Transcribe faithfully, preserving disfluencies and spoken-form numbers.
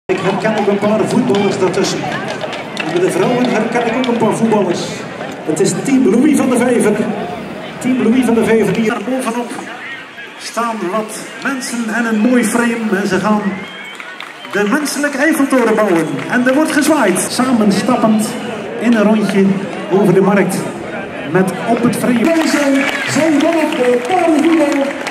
Ik herken ook een paar voetballers daartussen. En bij de vrouwen herken ik ook een paar voetballers. Het is team Louis van de Vijver. Team Louis van de Vijver die er bovenop staan wat mensen en een mooi frame. En ze gaan de menselijke Eiffeltoren bouwen. En er wordt gezwaaid. Samen stappend in een rondje over de markt. Met op het frame. Deze zijn vanaf de paardenvoetbal